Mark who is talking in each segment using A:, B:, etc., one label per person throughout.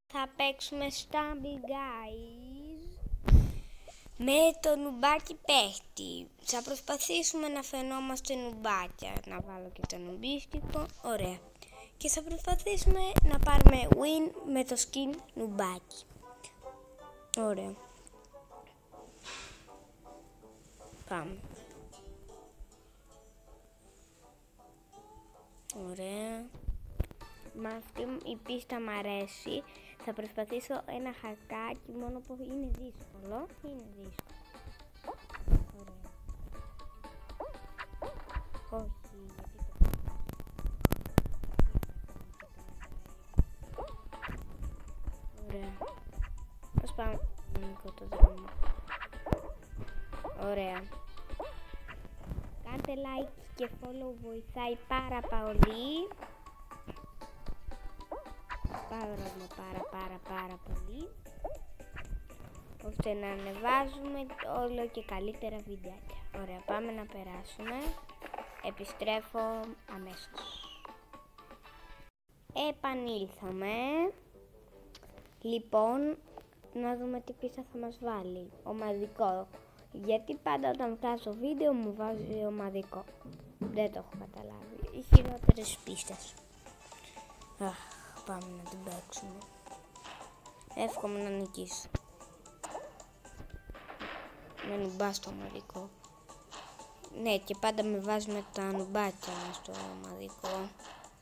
A: Θα παίξουμε Stumble Guys με το νουμπάκι παίχτη. Θα προσπαθήσουμε να φαινόμαστε νουμπάκια. Να βάλω και το νουμπίστικο. Ωραία. Και θα προσπαθήσουμε να πάρουμε win με το skin νουμπάκι. Ωραία. Πάμε. Ωραία. Μα αυτή η πίστα μ' αρέσει. Θα προσπαθήσω ένα χακάκι, μόνο που είναι δύσκολο. Είναι δύσκολο. Ωραία. Όχι, γιατί το... Ωραία. Ας πάμε το δρόμο. Ωραία. Κάντε like και follow, βοηθάει πάρα πολύ. Πάρα πολύ, ώστε να ανεβάζουμε όλο και καλύτερα βιντεάκια. Ωραία, πάμε να περάσουμε. Επιστρέφω αμέσως. Επανήλθαμε. Λοιπόν, να δούμε τι πίστα θα μας βάλει. Ομαδικό. Γιατί πάντα όταν βγάζω βίντεο μου βάζει ομαδικό. Δεν το έχω καταλάβει. Οι χειρότερες πίστες. Πάμε να την παίξουμε. Εύχομαι να νικήσω. Να νουμπά στο ομαδικό. Ναι, και πάντα με βάζουμε τα νουμπάκια στο ομαδικό.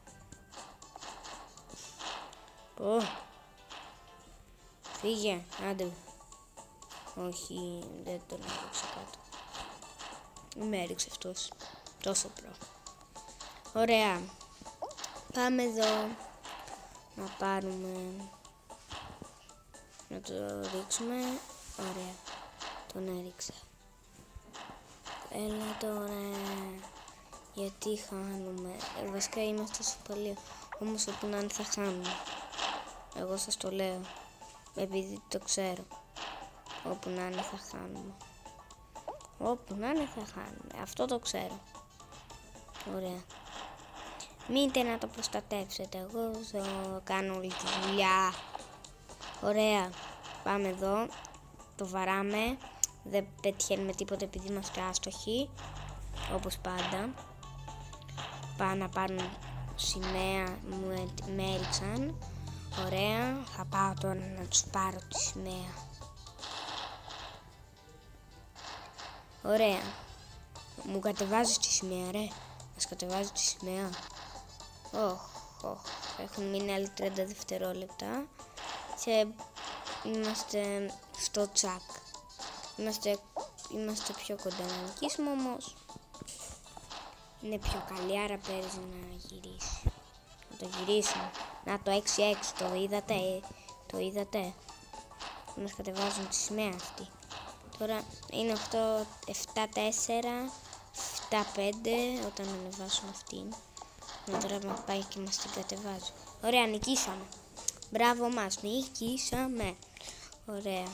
A: Φύγε, άντε. Όχι, δεν τον έριξε κάτω. Με έριξε αυτός. Τόσο προ. Ωραία. Πάμε εδώ. Να πάρουμε, να το ρίξουμε. Ωραία, τον έριξα. Έλα τώρα. Γιατί χάνουμε? Βασικά είμαστε στο παλιό. Όμως όπου να είναι θα χάνουμε. Εγώ σας το λέω, επειδή το ξέρω. Όπου να είναι θα χάνουμε. Όπου να είναι θα χάνουμε. Αυτό το ξέρω. Ωραία. Μείνετε να το προστατεύσετε. Εγώ θα κάνω όλη τη δουλειά. Ωραία. Πάμε εδώ. Το βαράμε. Δεν πετυχαίνουμε τίποτα επειδή είμαστε άστοχοι. Όπως πάντα. Πάνε να πάρουν σημαία. Με έριξαν. Ωραία. Θα πάω τώρα να τους πάρω τη σημαία. Ωραία. Μου κατεβάζεις τη σημαία, ρε. Μας κατεβάζει τη σημαία. Έχουν μείνει άλλοι 30 δευτερόλεπτα και είμαστε στο τσακ. Είμαστε πιο κοντά να νικήσουμε, όμως είναι πιο καλή, άρα παίζει να γυρίσει. Να το γυρίσουμε. Να το 6-6, το είδατε. Μας κατεβάζουν τη σημαία αυτή. Τώρα είναι 7-4, 7-5 όταν ανεβάσουμε αυτήν. Τώρα μας πάει και μας την κατεβάζει. Ωραία, νικήσαμε. Μπράβο μας, νικήσαμε. Ωραία.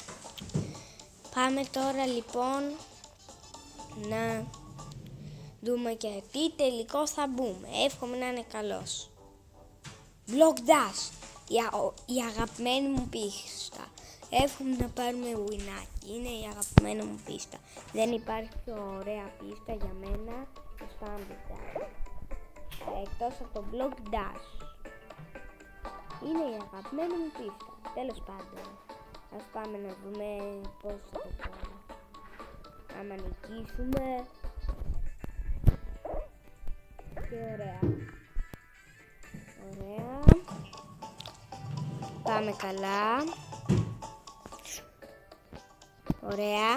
A: Πάμε τώρα λοιπόν να δούμε και τι τελικό θα μπούμε. Εύχομαι να είναι καλός. Block Dash, η αγαπημένη μου πίστα. Εύχομαι να πάρουμε winάκι. Είναι η αγαπημένη μου πίστα. Δεν υπάρχει πιο ωραία πίστα για μένα το Stumble Guys. Εκτός από το Block Dash. Είναι η αγαπημένη μου πίστα. Τέλος πάντων. Ας πάμε να δούμε πώς θα το κάνουμε. Άμα νικήσουμε. Και ωραία. Ωραία. Πάμε καλά. Ωραία.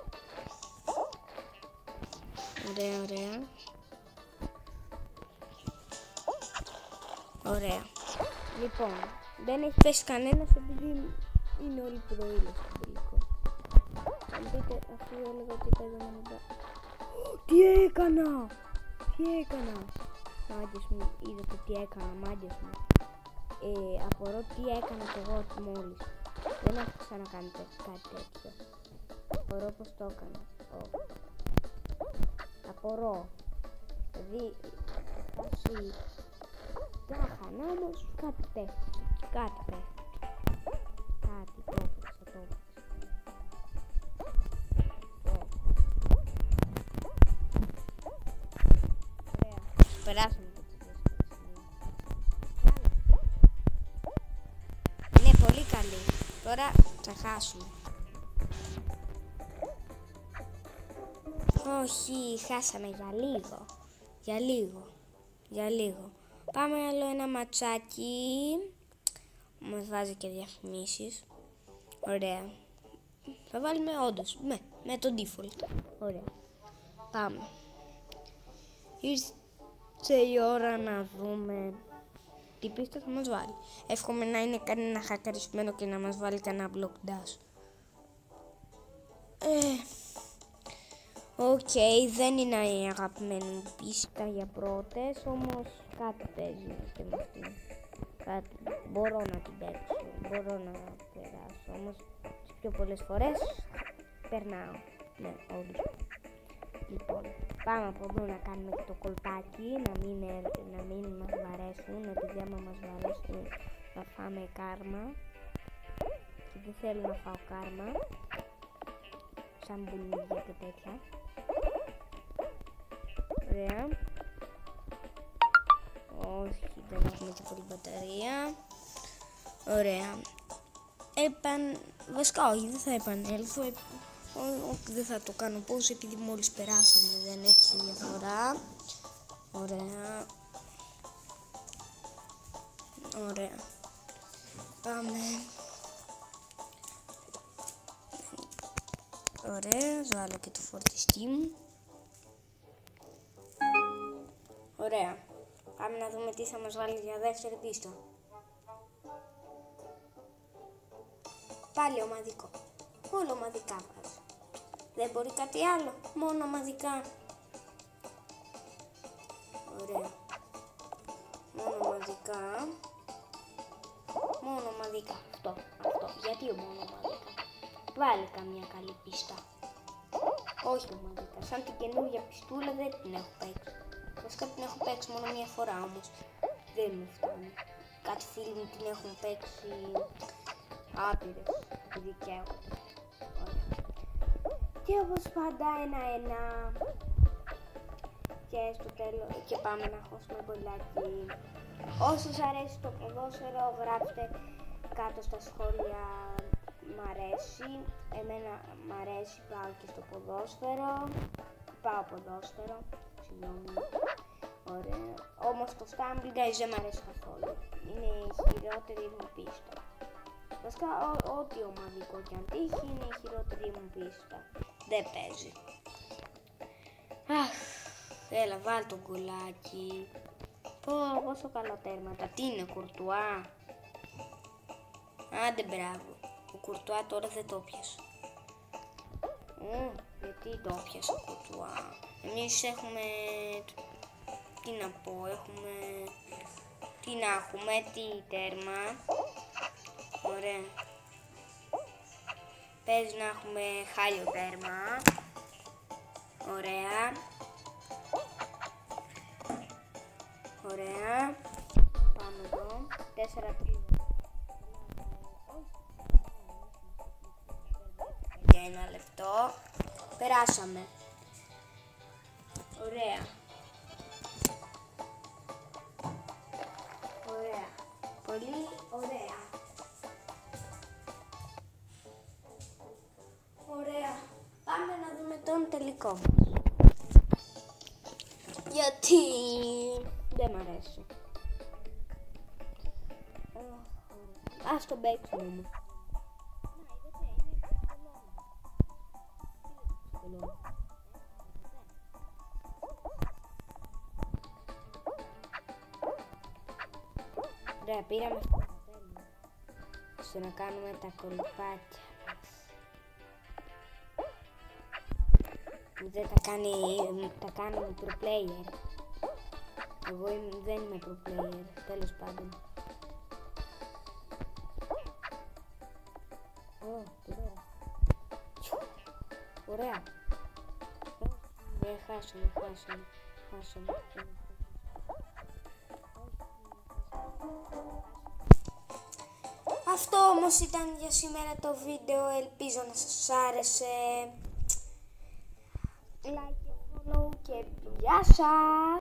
A: Ωραία. Ωραία. Λοιπόν, δεν έχει πέσει κανένας επειδή είναι όλοι πρωί στο τελικό. Αν δείτε, αφού έλεγα ότι παίζαμε να μπω. Τι έκανα! Μάγκες μου, είδατε τι έκανα, μάγκες μου. Απορώ τι έκανα κι εγώ μόλις. Δεν έχω ξανακάνει κάτι τέτοιο. Απορώ πως το έκανα. Απορώ. Δηλαδή, όσοι τα είχαν όμως κάτι πέφτει. κάτι. Το έπαιξα. Ωραία. Περάσαμε και τις δύσκολες. Είναι πολύ καλή. Τώρα θα χάσουμε. Όχι, χάσαμε για λίγο. Πάμε άλλο ένα ματσάκι. Μας βάζει και διαφημίσεις. Ωραία. Θα βάλουμε όντως με το default. Ωραία. Πάμε. Ήρθε η ώρα να δούμε τι πίστα θα μας βάλει. Εύχομαι να είναι κανένα χακαρισμένο και να μας βάλει κανένα block dash. Οκ, δεν είναι η αγαπημένη μου πίστα για πρώτες, όμως κάτι παίζει και με αυτήν. Μπορώ να την παίξω, μπορώ να περάσω, όμως τις πιο πολλές φορές περνάω. Ναι, όντως. Λοιπόν, πάμε από εδώ να κάνουμε και το κολπάκι, να μην μας βαρέσουν, επειδή άμα μας βαρέσουν θα φάμε κάρμα. Και δεν θέλω να φάω κάρμα, σαν μπουλούδια και τέτοια. Ωραία. Όχι, δεν έχουμε και πολύ μπαταρία. Ωραία. Βασικά όχι, δεν θα επανέλθω. Δεν θα το κάνω πώς, επειδή μόλις περάσαμε, δεν έχει διαφορά. Ωραία. Ωραία. Πάμε. Ωραία, βάλω και το φορτιστή μου. Ωραία. Πάμε να δούμε τι θα μας βάλει για δεύτερη πίστα. Πάλι ομαδικό. Όλο ομαδικά βάζει. Δεν μπορεί κάτι άλλο. Μόνο ομαδικά. Ωραία. Μόνο ομαδικά. Μόνο ομαδικά. Αυτό. Γιατί μόνο ομαδικά. Βάλει καμία καλή πίστα. Όχι ομαδικά. Σαν την καινούργια πιστούλα δεν την έχω παίξει. Βασικά την έχω παίξει μόνο μία φορά όμως. Δεν μου φτάνει. Κάτι φίλοι μου την έχουν παίξει άπειρες. Τη δικαίωται. Και όπως πάντα ένα. Και στο τέλος και πάμε να χώσουμε μπολάκι. Όσο σας αρέσει το ποδόσφαιρο γράψτε κάτω στα σχόλια μ' αρέσει. Εμένα μ' αρέσει, πάω και στο ποδόσφαιρο. Πάω ποδόσφαιρο. Συγγνώμη. Ωραία. Όμως το Stumble Guys δεν μ' αρέσει καθόλου. Είναι η χειρότερη μου πίστα. Βασικά ό,τι ομαδικό κι αν τύχει είναι η χειρότερη μου πίστα. Δεν παίζει. Αχ, έλα βάλ το γκολάκι. Πόσο καλά τέρματα. Τι είναι, Κουρτουά? Άντε μπράβο. Ο Κουρτουά τώρα δεν το πιασε. Γιατί το πιασε ο Κουρτουά? Εμείς έχουμε... Τι να πω, έχουμε... Τι να έχουμε, τι τέρμα. Ωραία. Παίζει να έχουμε χάλιο τέρμα. Ωραία. Ωραία. Πάμε εδώ. 4-3. Για ένα λεπτό. Περάσαμε. Ωραία. Ωραία. Πολύ ωραία. Ωραία. Πάμε να δούμε τον τελικό. Γιατί δεν μ' αρέσει. Ας τον παίξουμε μου. Ωραία, πήραμε αυτό στο να κάνουμε τα κολπάκια μας. Δεν τα κάνουμε pro player. Εγώ δεν είμαι pro player, τέλος πάντων. Ωραία. Χάσουμε. Αυτό όμως ήταν για σήμερα το βίντεο, ελπίζω να σας άρεσε. Like και follow και γεια σας!